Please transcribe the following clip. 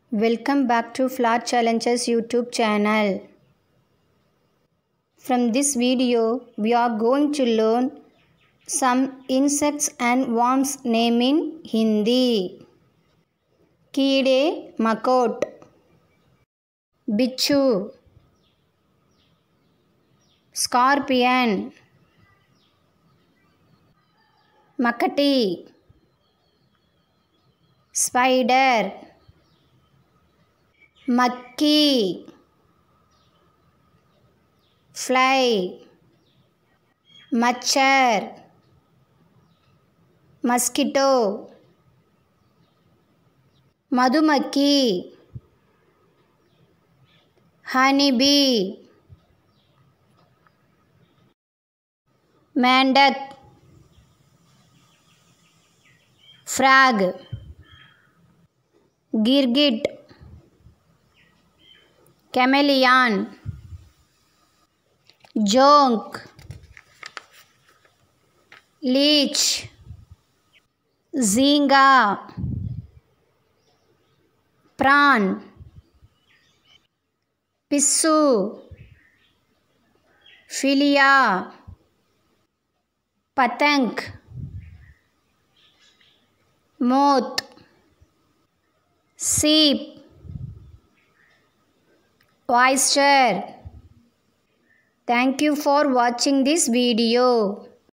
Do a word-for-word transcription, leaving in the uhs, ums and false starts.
Welcome back to Flower Challenges YouTube channel. From this video, we are going to learn some insects and worms name in Hindi. Keede Makot, Bichu, Scorpion, Makati, Spider, Makki, Fly, Machar, Mosquito, Madhumakki, Honeybee, Mendak, Frog, Girgit, Chameleon, Jonk, Leech, Zinga, Prawn, Pissu, Philia, Patang, Moth, Sheep, Oyster. Thank you for watching this video.